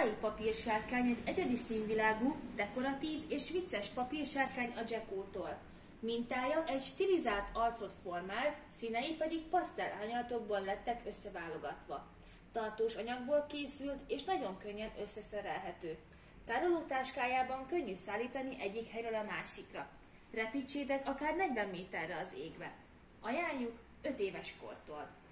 Hawaii papírsárkány egy egyedi színvilágú, dekoratív és vicces papírsárkány a Jacótól. Mintája egy stilizált arcot formáz, színei pedig pasztel árnyalatokból lettek összeválogatva. Tartós anyagból készült és nagyon könnyen összeszerelhető. Tárolótáskájában könnyű szállítani egyik helyről a másikra. Repítsétek akár 40 méterre az égbe. Ajánljuk 5 éves kortól.